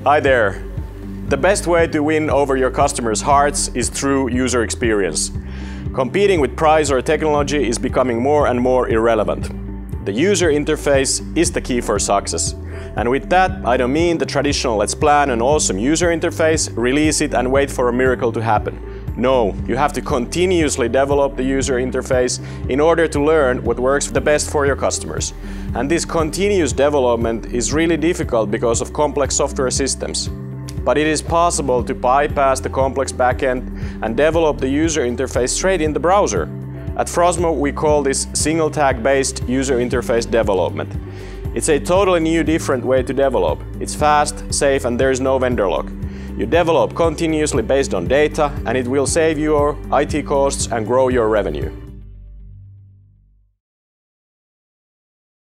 Hi there. The best way to win over your customers' hearts is through user experience. Competing with price or technology is becoming more and more irrelevant. The user interface is the key for success. And with that, I don't mean the traditional let's plan an awesome user interface, release it and wait for a miracle to happen. No, you have to continuously develop the user interface in order to learn what works the best for your customers. And this continuous development is really difficult because of complex software systems. But it is possible to bypass the complex backend and develop the user interface straight in the browser. At Frozmo, we call this single tag-based user interface development. It's a totally new, different way to develop. It's fast, safe, and there is no vendor lock. You develop continuously based on data, and it will save your IT costs and grow your revenue.